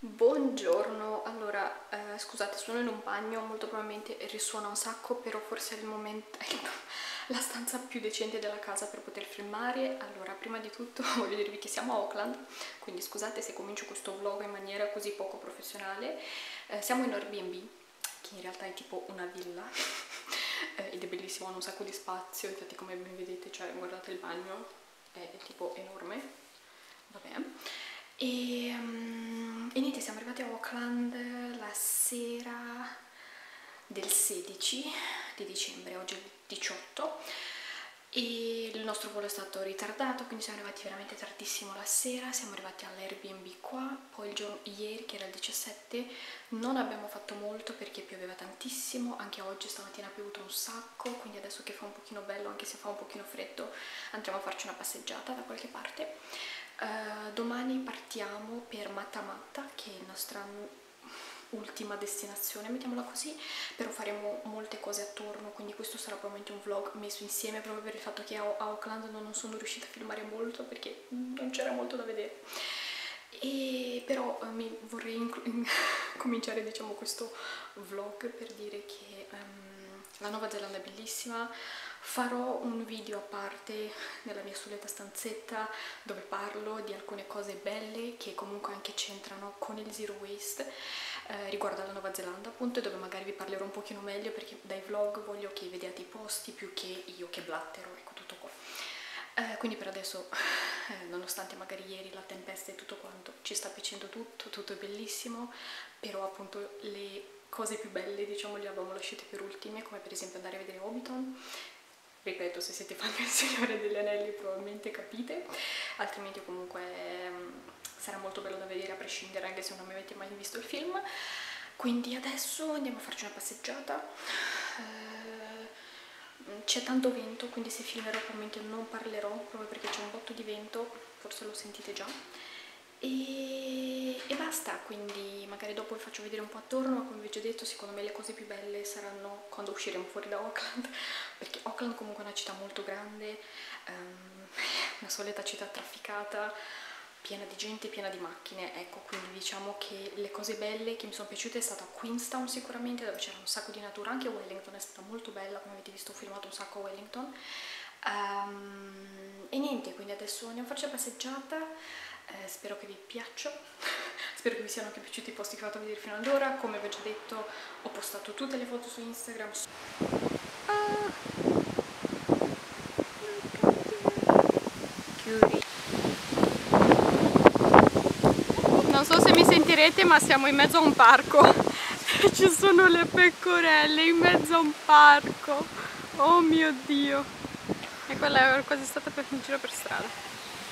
Buongiorno, allora scusate, sono in un bagno, molto probabilmente risuona un sacco, però forse è il momento, è la stanza più decente della casa per poter filmare. Allora, prima di tutto voglio dirvi che siamo a Auckland, quindi scusate se comincio questo vlog in maniera così poco professionale. Siamo in Airbnb, che in realtà è tipo una villa, ed è bellissimo, hanno un sacco di spazio, infatti come ben vedete, cioè guardate il bagno, è tipo enorme, vabbè. E niente, siamo arrivati a Auckland la sera del 16 di dicembre, oggi è il 18, e il nostro volo è stato ritardato, quindi siamo arrivati veramente tardissimo la sera. Siamo arrivati all'Airbnb qua, poi il giorno ieri, che era il 17, non abbiamo fatto molto perché pioveva tantissimo, anche oggi stamattina ha piovuto un sacco, quindi adesso che fa un pochino bello, anche se fa un pochino freddo, andremo a farci una passeggiata da qualche parte. Domani partiamo per Matta Matta, che è la nostra ultima destinazione, mettiamola così, però faremo molte cose attorno, quindi questo sarà probabilmente un vlog messo insieme, proprio per il fatto che a Auckland non sono riuscita a filmare molto perché non c'era molto da vedere. E però mi vorrei cominciare, diciamo, questo vlog per dire che la Nuova Zelanda è bellissima. Farò un video a parte nella mia solita stanzetta dove parlo di alcune cose belle che comunque anche c'entrano con il zero waste riguardo alla Nuova Zelanda, appunto, dove magari vi parlerò un pochino meglio, perché dai vlog voglio che vediate i posti più che io che blattero, ecco, tutto qua. Quindi per adesso, nonostante magari ieri la tempesta e tutto quanto, ci sta piacendo tutto è bellissimo, però appunto le cose più belle, diciamo, le avevamo lasciate per ultime, come per esempio andare a vedere Hobbiton. Ripeto, se siete fan del Signore degli Anelli probabilmente capite, altrimenti comunque sarà molto bello da vedere a prescindere, anche se non avete mai visto il film. Quindi adesso andiamo a farci una passeggiata. C'è tanto vento, quindi se filmerò probabilmente non parlerò, proprio perché c'è un botto di vento, forse lo sentite già. E basta, quindi magari dopo vi faccio vedere un po' attorno, ma come vi ho già detto, secondo me le cose più belle saranno quando usciremo fuori da Auckland, perché Auckland comunque è una città molto grande, una solita città trafficata, piena di gente, piena di macchine, ecco, quindi diciamo che le cose belle che mi sono piaciute è stata Queenstown sicuramente, dove c'era un sacco di natura, anche Wellington è stata molto bella, come avete visto ho filmato un sacco a Wellington. E niente, quindi adesso andiamo a farci la passeggiata. Spero che vi piaccia, spero che vi siano anche piaciuti i posti che ho fatto vedere fino ad ora. Come vi ho già detto, ho postato tutte le foto su Instagram. Chiudi. Non so se mi sentirete, ma siamo in mezzo a un parco. Ci sono le pecorelle in mezzo a un parco. Oh mio Dio. E quella è quasi stata per un giro per strada.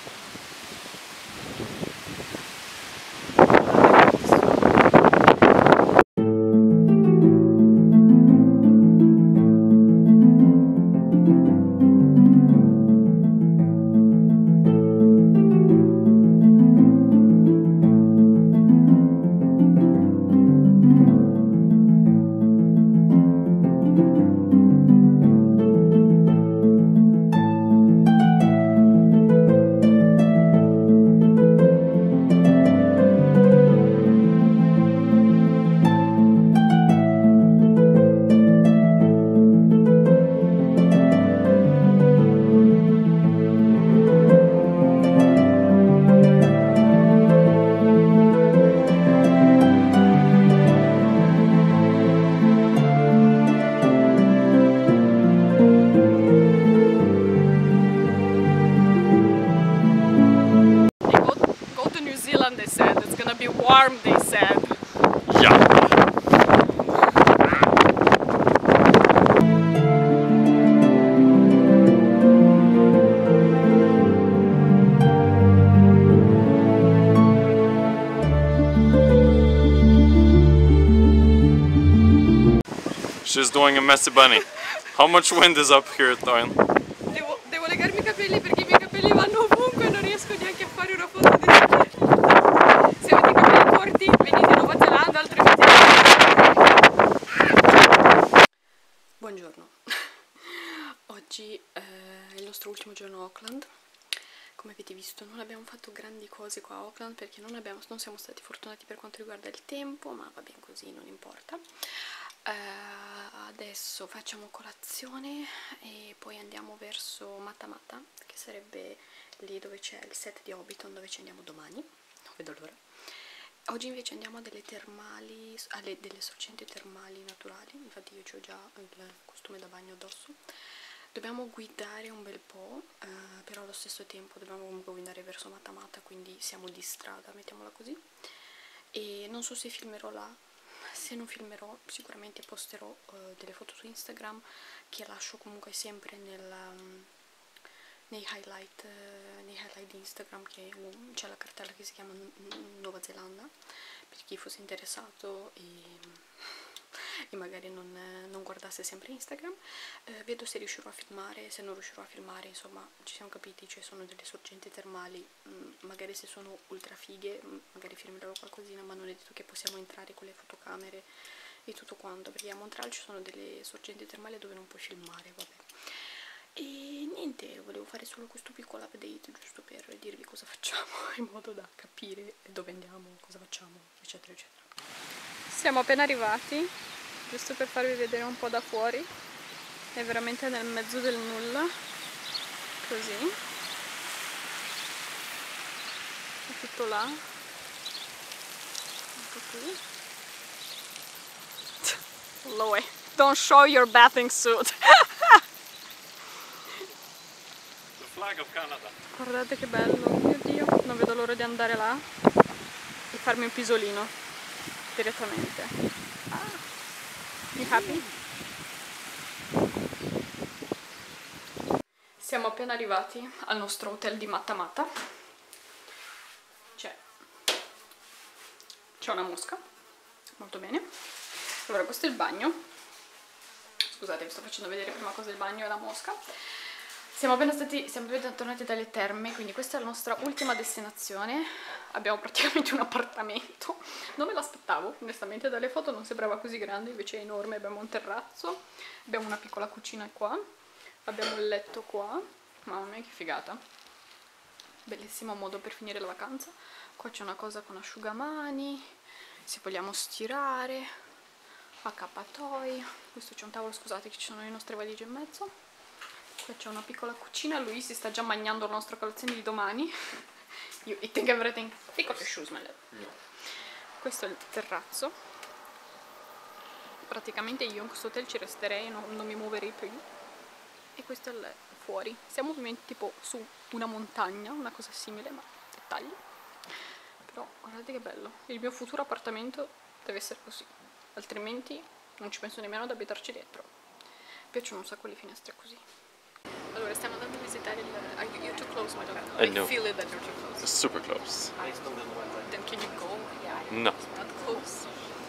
They said it's gonna be warm, they said. Yeah. She's doing a messy bunny. How much wind is up here, Toyn? Devo legarmi i capelli perché i miei capelli vanno ovunque e non riesco neanche a fare una foto di se avete i capelli corti venite in Nuova Zelanda, altrimenti... Buongiorno, oggi è il nostro ultimo giorno a Auckland. Come avete visto visto, non abbiamo fatto grandi cose qua a Auckland perché non siamo stati fortunati per quanto riguarda il tempo, ma va bene così, non importa. Adesso facciamo colazione e poi andiamo verso Matamata, che sarebbe lì dove c'è il set di Hobbiton, dove ci andiamo domani, non vedo l'ora. Oggi invece andiamo a delle termali, delle sorgenti termali naturali, infatti io ho già il costume da bagno addosso. Dobbiamo guidare un bel po', però allo stesso tempo dobbiamo comunque guidare verso Matamata, quindi siamo di strada, mettiamola così. E non so se filmerò là, se non filmerò sicuramente posterò delle foto su Instagram, che lascio comunque sempre nei highlight di Instagram, che c'è la cartella che si chiama Nuova Zelanda, per chi fosse interessato e magari non guardasse sempre Instagram. Vedo se riuscirò a filmare, se non riuscirò a filmare, insomma ci siamo capiti, ci sono delle sorgenti termali, magari se sono ultra fighe magari filmerò qualcosina, ma non è detto che possiamo entrare con le fotocamere e tutto quanto, perché a Montreal ci sono delle sorgenti termali dove non puoi filmare, vabbè. E niente, volevo fare solo questo piccolo update giusto per dirvi cosa facciamo, in modo da capire dove andiamo, cosa facciamo, eccetera eccetera. Siamo appena arrivati, giusto per farvi vedere un po' da fuori, è veramente nel mezzo del nulla, così, è tutto là, ecco qui. Loe, don't show your bathing suit. Flag of Canada. Guardate che bello, mio Dio, non vedo l'ora di andare là e farmi un pisolino direttamente. You happy? Siamo appena arrivati al nostro hotel di Matamata. C'è una mosca, molto bene. Allora, questo è il bagno. Scusate, vi sto facendo vedere prima cosa il bagno e la mosca. Siamo appena tornati dalle terme, quindi questa è la nostra ultima destinazione. Abbiamo praticamente un appartamento. Non me l'aspettavo, onestamente dalle foto non sembrava così grande, invece è enorme. Abbiamo un terrazzo, abbiamo una piccola cucina qua, abbiamo il letto qua. Mamma mia che figata. Bellissimo modo per finire la vacanza. Qua c'è una cosa con asciugamani, se vogliamo stirare, accappatoi. Questo c'è un tavolo, scusate che ci sono le nostre valigie in mezzo. Qua c'è una piccola cucina, lui si sta già mangiando la nostra colazione di domani. You eating everything. Take off your shoes, my love. No. Questo è il terrazzo. Praticamente io in questo hotel ci resterei, non mi muoverei più. E questo è il fuori. Siamo ovviamente tipo su una montagna, una cosa simile, ma dettagli. Però guardate che bello. Il mio futuro appartamento deve essere così. Altrimenti non ci penso nemmeno ad abitarci dentro. Mi piacciono un sacco le finestre così. Allora, stiamo andando a visitare il... Are you too close, my dog? I know. feel it that you're too close. It's super close. Then can you go? No. It's not close.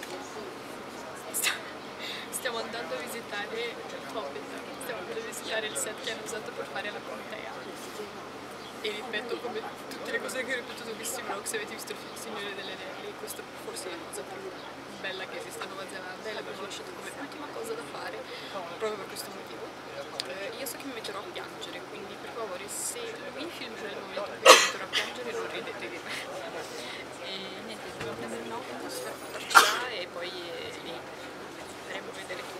Stiamo andando a visitare Hobbiton. Stiamo andando a visitare il set che hanno usato per fare la contea. E ripeto, come tutte le cose che ho ripetuto in questi vlog, se avete visto il film Signore delle Anelli, questa forse è la cosa più bella che esiste a Nuova Zelanda e l'abbiamo lasciato come ultima cosa da fare proprio per questo motivo. Io so che mi metterò a piangere, quindi per favore, se lui filmerà il momento in cui mi metterò a piangere, non ridete di me. E niente, dobbiamo prendere un autobus per portarci là e poi lì faremo vedere tutto.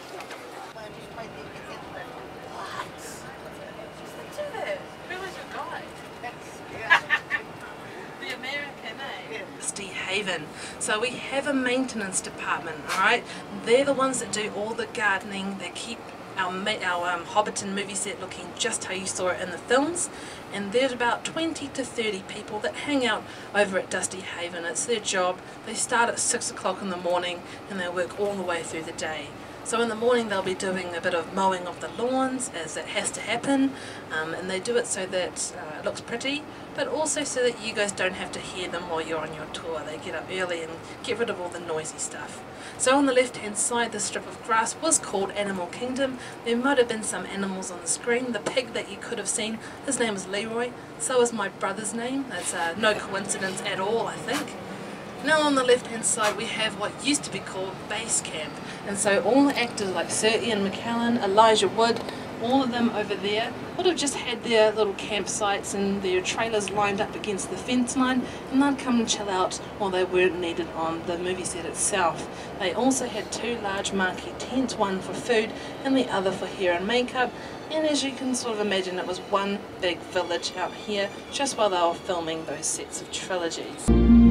Dusty Haven. So we have a maintenance department, alright? They're the ones that do all the gardening, they keep our Hobbiton movie set looking just how you saw it in the films, and there's about 20 to 30 people that hang out over at Dusty Haven. It's their job. They start at 6 o'clock in the morning and they work all the way through the day. So in the morning they'll be doing a bit of mowing of the lawns, as it has to happen, and they do it so that it looks pretty, but also so that you guys don't have to hear them while you're on your tour. They get up early and get rid of all the noisy stuff. So on the left hand side, this strip of grass was called Animal Kingdom. There might have been some animals on the screen. The pig that you could have seen, his name is Leroy, so is my brother's name. That's no coincidence at all, I think. Now on the left hand side we have what used to be called Base Camp, and so all the actors like Sir Ian McKellen, Elijah Wood, all of them over there would have just had their little campsites and their trailers lined up against the fence line, and they'd come and chill out while they weren't needed on the movie set itself. They also had 2 large marquee tents, one for food and the other for hair and makeup, and as you can sort of imagine, it was one big village out here just while they were filming those sets of trilogies.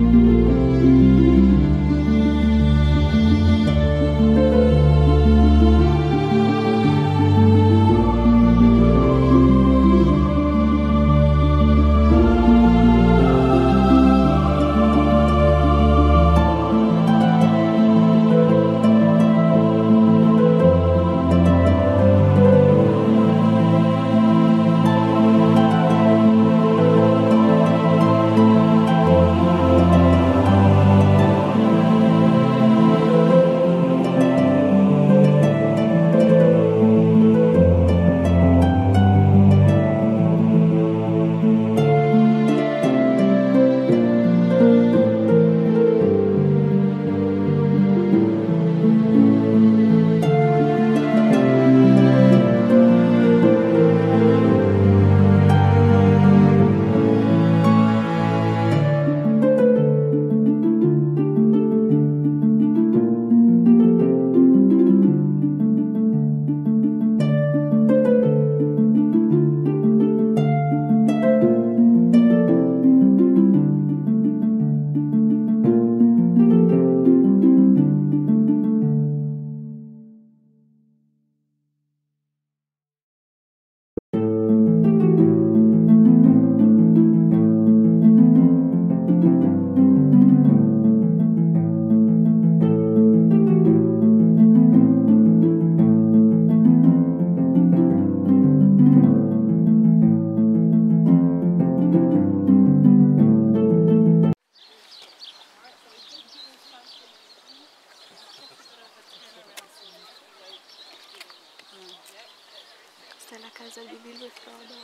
Questa è la casa di Bilbo e Frodo.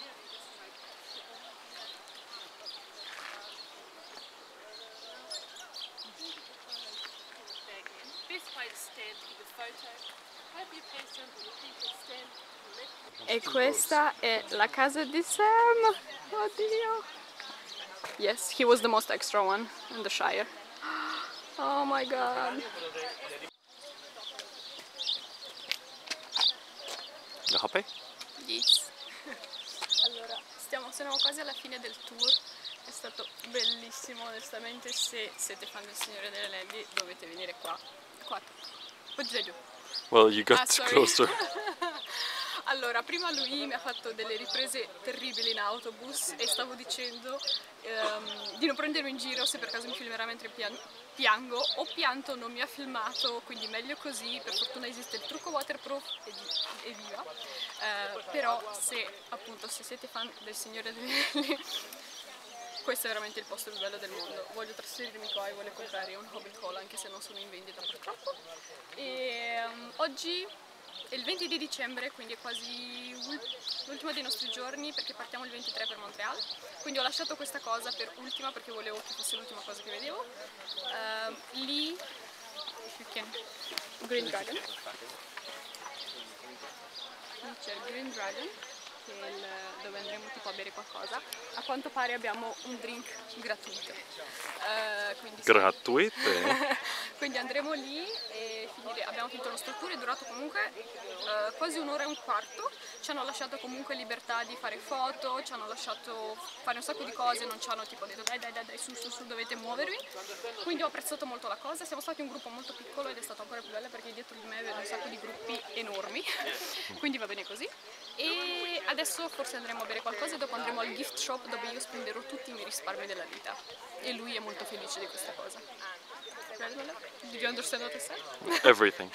E questa è la casa di Sam. Oddio. Yes, he was the most extra one in the Shire. Oh my god. You happy? Yes. Allora, siamo quasi alla fine del tour. È stato bellissimo, onestamente. Se siete fan del Signore delle Nevi dovete venire qua. What did I do? Well, you got sorry. closer. Allora, prima lui mi ha fatto delle riprese terribili in autobus e stavo dicendo di non prendermi in giro se per caso mi filmerà mentre piango. Ho pianto, non mi ha filmato, quindi meglio così. Per fortuna esiste il trucco waterproof e via. Però se siete fan del Signore delle Anelli, questo è veramente il posto più bello del mondo. Voglio trasferirmi qua e voglio comprare un Hobbit Hall, anche se non sono in vendita purtroppo. E oggi è il 20 di dicembre, quindi è quasi l'ultimo dei nostri giorni, perché partiamo il 23 per Montreal. Quindi ho lasciato questa cosa per ultima perché volevo che fosse l'ultima cosa che vedevo. Lì Green Dragon. C'è il Green Dragon, che è dove andremo tipo a bere qualcosa. A quanto pare abbiamo un drink gratuito. Gratuito? Quindi andremo lì e abbiamo finito il nostro tour, è durato comunque quasi un'ora e un quarto. Ci hanno lasciato comunque libertà di fare foto, ci hanno lasciato fare un sacco di cose, non ci hanno tipo detto dai su dovete muovervi. Quindi ho apprezzato molto la cosa. Siamo stati un gruppo molto piccolo ed è stato ancora più bello perché dietro di me vedo un sacco di gruppi enormi. Quindi va bene così. E adesso forse andremo a bere qualcosa e dopo andremo al gift shop dove io spenderò tutti i miei risparmi della vita. E lui è molto felice di questa cosa. Did you understand what I said? Everything.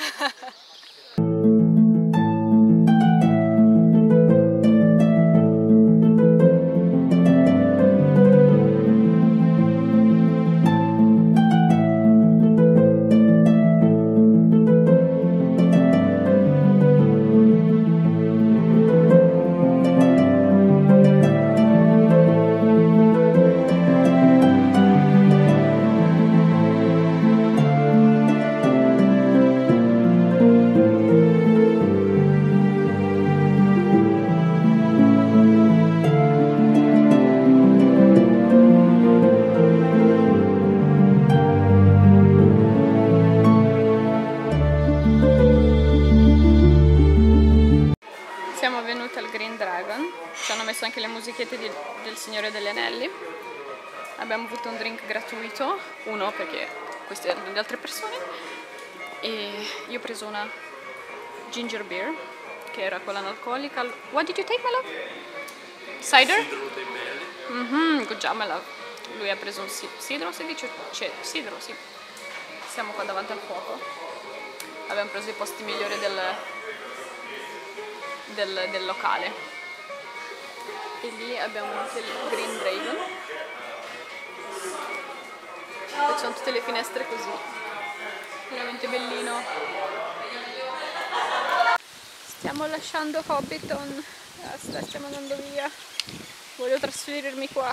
benvenuti al Green Dragon. Ci hanno messo anche le musichette del Signore degli Anelli. Abbiamo avuto un drink gratuito, uno perché queste erano le altre persone, e io ho preso una ginger beer, che era quella analcolica. What did you take, my love? Cider? Good job, my love. Lui ha preso un sidro, si dice? Sidro, sì. Siamo qua davanti al fuoco. Abbiamo preso i posti migliori del locale. E lì abbiamo anche il Green Dragon. E ci sono tutte le finestre così. Veramente bellino. Stiamo lasciando Hobbiton. Basta, stiamo andando via. Voglio trasferirmi qua.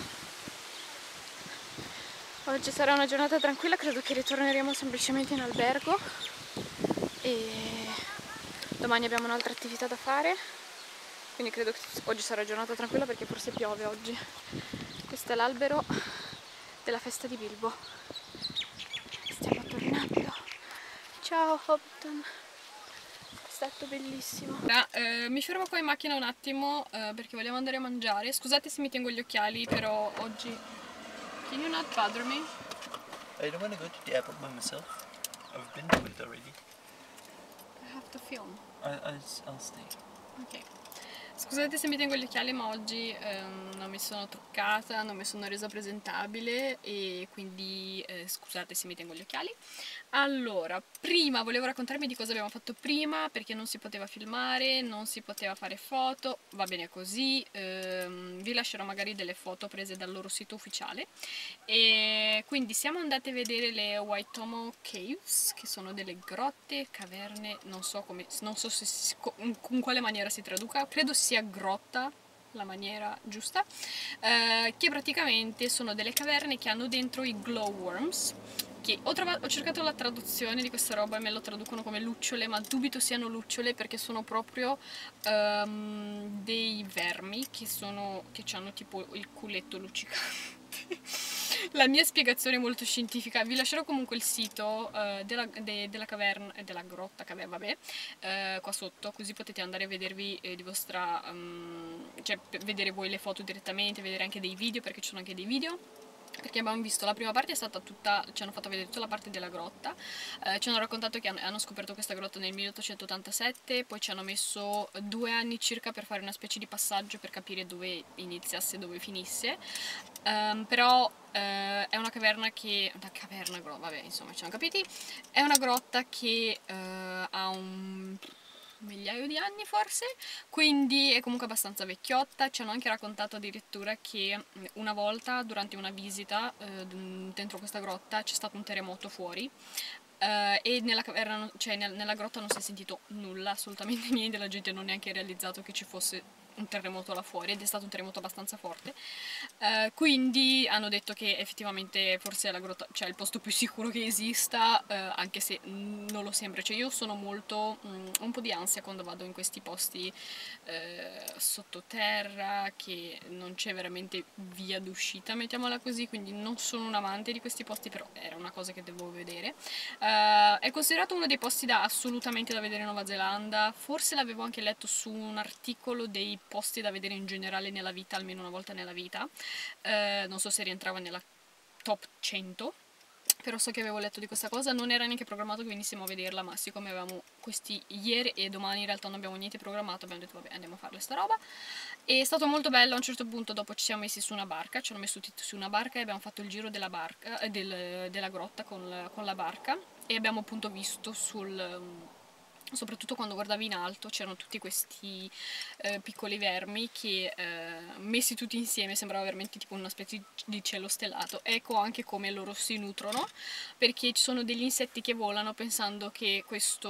Oggi sarà una giornata tranquilla, credo che ritorneremo semplicemente in albergo. E domani abbiamo un'altra attività da fare. Quindi credo che oggi sarà giornata tranquilla perché forse piove oggi. Questo è l'albero della festa di Bilbo. Stiamo tornando. Ciao Hobbiton. È stato bellissimo. Mi fermo qua in macchina un attimo perché vogliamo andare a mangiare. Scusate se mi tengo gli occhiali, però oggi... Can you not bother me? I don't want to go to the airport by myself. I've been to it already. I have to film. I'll stay. Ok. Scusate se mi tengo gli occhiali, ma oggi non mi sono truccata, non mi sono resa presentabile e quindi scusate se mi tengo gli occhiali. Allora, prima volevo raccontarvi di cosa abbiamo fatto prima, perché non si poteva filmare, non si poteva fare foto, va bene così, vi lascerò magari delle foto prese dal loro sito ufficiale. E quindi siamo andate a vedere le Waitomo Caves, che sono delle grotte, caverne, non so con quale maniera si traduca, credo sia grotta la maniera giusta, che praticamente sono delle caverne che hanno dentro i glowworms, che ho cercato la traduzione di questa roba e me lo traducono come lucciole, ma dubito siano lucciole perché sono proprio dei vermi che hanno tipo il culetto luccicante. La mia spiegazione è molto scientifica, vi lascerò comunque il sito della caverna, della grotta, vabbè, qua sotto, così potete andare a vedervi di vostra, cioè vedere voi le foto direttamente, vedere anche dei video, perché ci sono anche dei video. Perché abbiamo visto, la prima parte è stata tutta, ci hanno fatto vedere tutta la parte della grotta, ci hanno raccontato che hanno scoperto questa grotta nel 1887, poi ci hanno messo 2 anni circa per fare una specie di passaggio per capire dove iniziasse e dove finisse, però è una caverna vabbè, insomma ci siamo capiti, è una grotta che ha un migliaio di anni forse, quindi è comunque abbastanza vecchiotta. Ci hanno anche raccontato addirittura che una volta durante una visita dentro questa grotta c'è stato un terremoto fuori e nella caverna, cioè nella grotta non si è sentito nulla, assolutamente niente, la gente non ha neanche realizzato che ci fosse un terremoto là fuori, ed è stato un terremoto abbastanza forte, quindi hanno detto che effettivamente forse è la grotta, cioè il posto più sicuro che esista, anche se non lo sembra. Cioè io sono molto, un po' di ansia quando vado in questi posti sottoterra, che non c'è veramente via d'uscita, mettiamola così, quindi non sono un amante di questi posti, però era una cosa che devo vedere. È considerato uno dei posti assolutamente da vedere in Nuova Zelanda, forse l'avevo anche letto su un articolo dei posti da vedere in generale nella vita, almeno una volta nella vita, non so se rientrava nella top 100, però so che avevo letto di questa cosa, non era neanche programmato che venissimo a vederla, ma siccome avevamo questi ieri e domani in realtà non abbiamo niente programmato, abbiamo detto vabbè, andiamo a farle sta roba. È stato molto bello. A un certo punto dopo ci siamo messi su una barca, ci hanno messo tutti su una barca e abbiamo fatto il giro della barca, della grotta con la barca, e abbiamo appunto visto soprattutto quando guardavi in alto c'erano tutti questi piccoli vermi che messi tutti insieme sembrava veramente tipo una specie di cielo stellato. Ecco anche come loro si nutrono, perché ci sono degli insetti che volano pensando che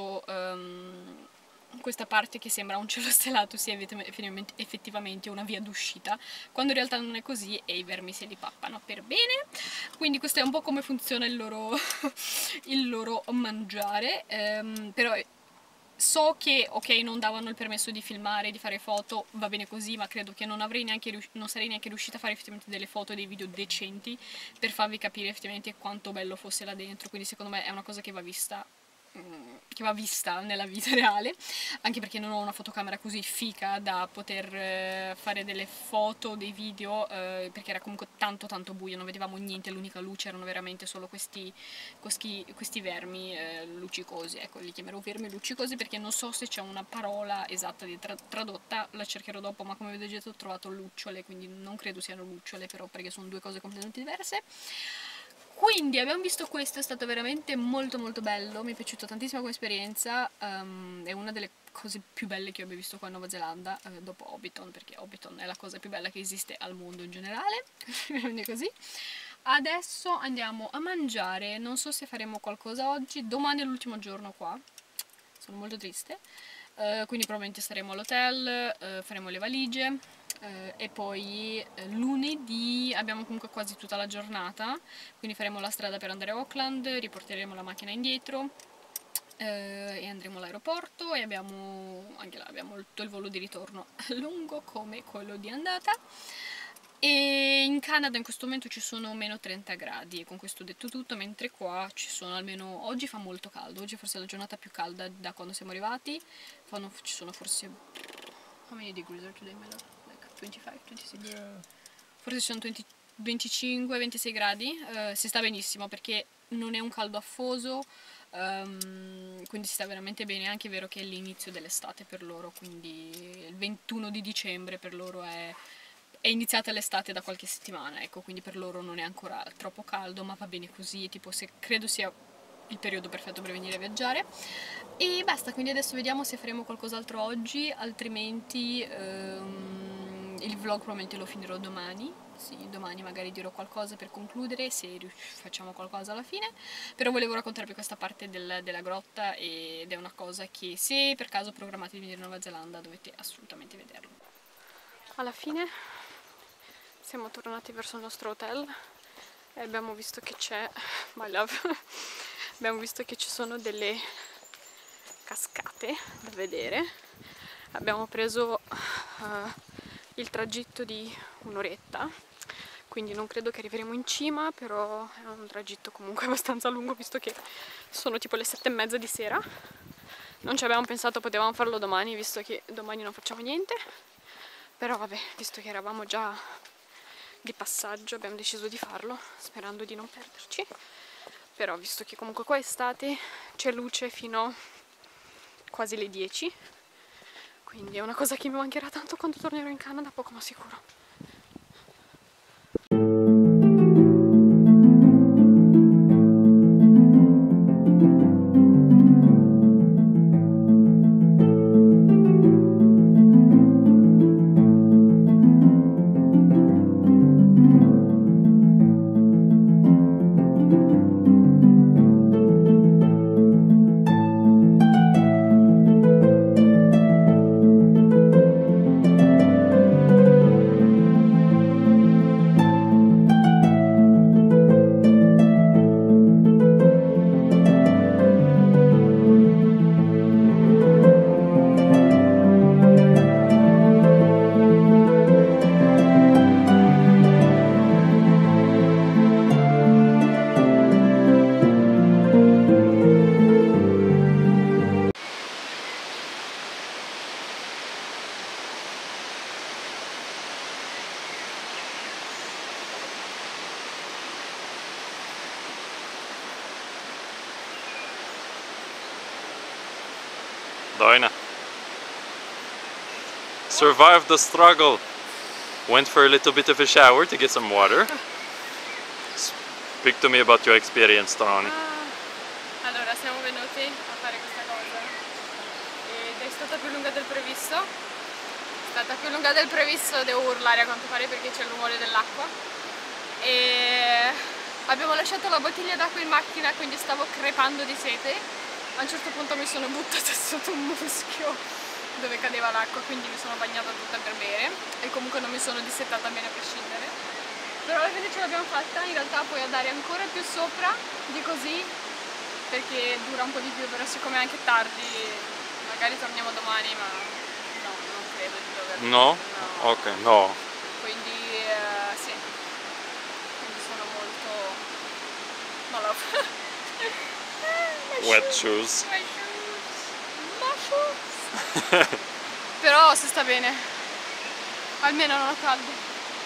questa parte che sembra un cielo stellato sia effettivamente una via d'uscita, quando in realtà non è così e i vermi se li pappano per bene. Quindi questo è un po' come funziona il loro mangiare, però so che, ok, non davano il permesso di filmare, di fare foto, va bene così, ma credo che non sarei neanche riuscita a fare effettivamente delle foto e dei video decenti per farvi capire effettivamente quanto bello fosse là dentro, quindi secondo me è una cosa che va vista vista nella vita reale, anche perché non ho una fotocamera così fica da poter fare delle foto, dei video, perché era comunque tanto buio, non vedevamo niente, l'unica luce erano veramente solo questi vermi luccicosi, ecco, li chiamerò vermi luccicosi perché non so se c'è una parola esatta di tradotta, la cercherò dopo, ma come vedete ho trovato lucciole, quindi non credo siano lucciole, però perché sono due cose completamente diverse. Quindi abbiamo visto questo, è stato veramente molto bello, mi è piaciuta tantissimo come esperienza, è una delle cose più belle che abbia visto qua in Nuova Zelanda, dopo Hobbiton, perché Hobbiton è la cosa più bella che esiste al mondo in generale, quindi così. Adesso andiamo a mangiare, non so se faremo qualcosa oggi, domani è l'ultimo giorno qua, sono molto triste, quindi probabilmente staremo all'hotel, faremo le valigie. E poi lunedì abbiamo comunque quasi tutta la giornata, quindi faremo la strada per andare a Auckland, riporteremo la macchina indietro e andremo all'aeroporto e anche là abbiamo il volo di ritorno lungo come quello di andata. E in Canada in questo momento ci sono meno 30 gradi e con questo ho detto tutto, mentre qua ci sono almeno, oggi fa molto caldo, oggi forse è la giornata più calda da quando siamo arrivati, ci sono forse, how many degrees are today, my love? 25, 26. Yeah. Forse ci sono 25-26 gradi, si sta benissimo perché non è un caldo affoso, quindi si sta veramente bene, è anche vero che è l'inizio dell'estate per loro, quindi il 21 di dicembre per loro è iniziata l'estate da qualche settimana, ecco, quindi per loro non è ancora troppo caldo, ma va bene così, tipo credo sia il periodo perfetto per venire a viaggiare. E basta, quindi adesso vediamo se faremo qualcos'altro oggi, altrimenti il vlog probabilmente lo finirò domani, sì, domani magari dirò qualcosa per concludere, se facciamo qualcosa alla fine, però volevo raccontarvi questa parte della grotta ed è una cosa che se per caso programmate di venire in Nuova Zelanda dovete assolutamente vederlo. Alla fine siamo tornati verso il nostro hotel e abbiamo visto che c'è, my love, abbiamo visto che ci sono delle cascate da vedere, abbiamo preso il tragitto di un'oretta, quindi non credo che arriveremo in cima, però è un tragitto comunque abbastanza lungo visto che sono tipo le 7:30 di sera. Non ci avevamo pensato, potevamo farlo domani visto che domani non facciamo niente, però vabbè, visto che eravamo già di passaggio abbiamo deciso di farlo sperando di non perderci, però visto che comunque qua è estate c'è luce fino quasi le 10, quindi è una cosa che mi mancherà tanto quando tornerò in Canada, poco ma sicuro. Doina. Survived the struggle. Went for a little bit of a shower to get some water. Speak to me about your experience, Tony. Allora, siamo venuti a fare questa cosa ed è stata più lunga del previsto. È stata più lunga del previsto, devo urlare a quanto pare perché c'è il rumore dell'acqua. E abbiamo lasciato la bottiglia d'acqua in macchina, quindi stavo crepando di sete. A un certo punto mi sono buttata sotto un muschio dove cadeva l'acqua, quindi mi sono bagnata tutta per bere e comunque non mi sono dissettata bene a prescindere, però alla fine ce l'abbiamo fatta. In realtà puoi andare ancora più sopra di così perché dura un po' di più, però siccome è anche tardi magari torniamo domani, ma no, non credo di dover. No? No. Ok, no. Quindi sì, quindi sono molto... no, love. Wet shoes. Però si sta bene, almeno non ho caldo.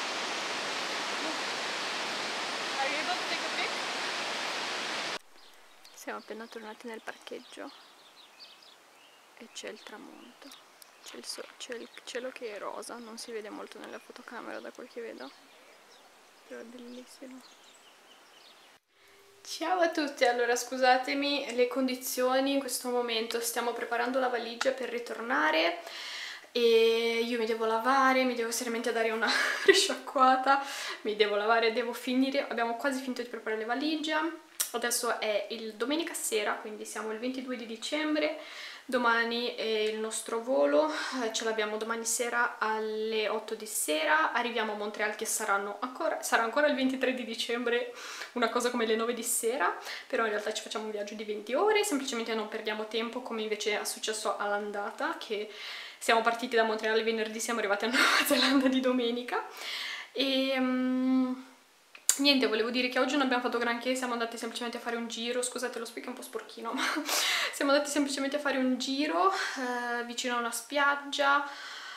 Siamo appena tornati nel parcheggio e c'è il tramonto, c'è il cielo che è rosa, non si vede molto nella fotocamera da quel che vedo, però è bellissimo. Ciao a tutti, allora scusatemi le condizioni in questo momento, stiamo preparando la valigia per ritornare e io mi devo lavare, mi devo seriamente dare una risciacquata, mi devo lavare, devo finire, abbiamo quasi finito di preparare le valigie. Adesso è il domenica sera, quindi siamo il 22 di dicembre, domani è il nostro volo, ce l'abbiamo domani sera alle 8 di sera, arriviamo a Montreal che sarà ancora il 23 di dicembre, una cosa come le 9 di sera, però in realtà ci facciamo un viaggio di 20 ore, semplicemente non perdiamo tempo come invece è successo all'andata, che siamo partiti da Montreal venerdì, siamo arrivati a Nuova Zelanda di domenica e... niente, volevo dire che oggi non abbiamo fatto granché, siamo andati semplicemente a fare un giro, scusate lo speak è un po' sporchino, ma siamo andati semplicemente a fare un giro vicino a una spiaggia,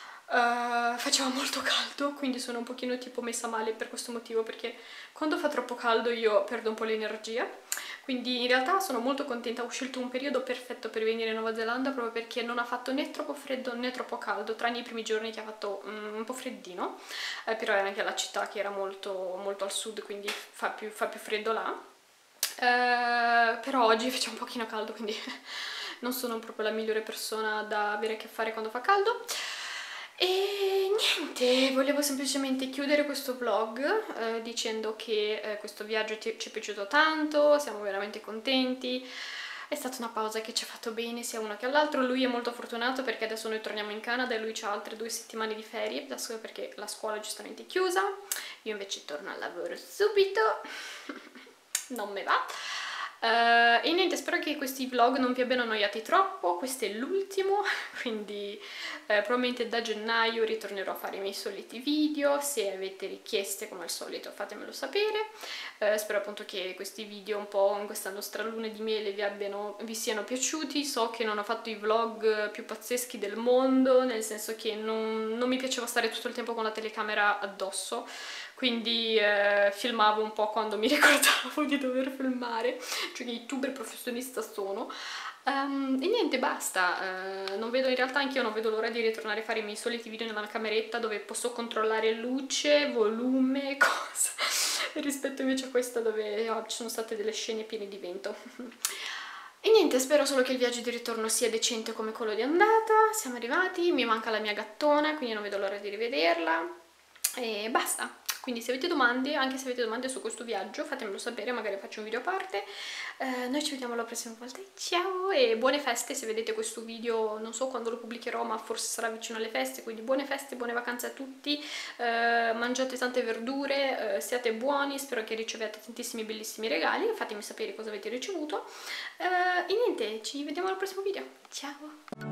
faceva molto caldo, quindi sono un pochino tipo messa male per questo motivo, perché quando fa troppo caldo io perdo un po' l'energia, quindi in realtà sono molto contenta, ho scelto un periodo perfetto per venire in Nuova Zelanda proprio perché non ha fatto né troppo freddo né troppo caldo, tranne i primi giorni che ha fatto un po' freddino, però è anche la città che era molto, molto al sud, quindi fa più freddo là, però oggi faceva un pochino caldo, quindi non sono proprio la migliore persona da avere a che fare quando fa caldo. E niente, volevo semplicemente chiudere questo vlog dicendo che questo viaggio ci è piaciuto tanto, siamo veramente contenti, è stata una pausa che ci ha fatto bene sia uno che all'altro. Lui è molto fortunato perché adesso noi torniamo in Canada e lui ha altre 2 settimane di ferie, adesso perché la scuola è giustamente chiusa, io invece torno al lavoro subito, non me va. E niente, spero che questi vlog non vi abbiano annoiati troppo, questo è l'ultimo, quindi probabilmente da gennaio ritornerò a fare i miei soliti video, se avete richieste come al solito fatemelo sapere, spero appunto che questi video un po' in questa nostra luna di miele vi siano piaciuti. So che non ho fatto i vlog più pazzeschi del mondo, nel senso che non mi piaceva stare tutto il tempo con la telecamera addosso, quindi filmavo un po' quando mi ricordavo di dover filmare, cioè che youtuber professionista sono. E niente, basta, non vedo, in realtà anch'io non vedo l'ora di ritornare a fare i miei soliti video nella cameretta dove posso controllare luce, volume, cosa, rispetto invece a questa dove ci sono state delle scene piene di vento. E niente, spero solo che il viaggio di ritorno sia decente come quello di andata, siamo arrivati, mi manca la mia gattona, quindi non vedo l'ora di rivederla, e basta. Quindi se avete domande, anche se avete domande su questo viaggio, fatemelo sapere, magari faccio un video a parte. Noi ci vediamo la prossima volta, ciao e buone feste. Se vedete questo video, non so quando lo pubblicherò, ma forse sarà vicino alle feste, quindi buone feste, buone vacanze a tutti, mangiate tante verdure, siate buoni, spero che riceviate tantissimi bellissimi regali, fatemi sapere cosa avete ricevuto, e niente, ci vediamo al prossimo video, ciao!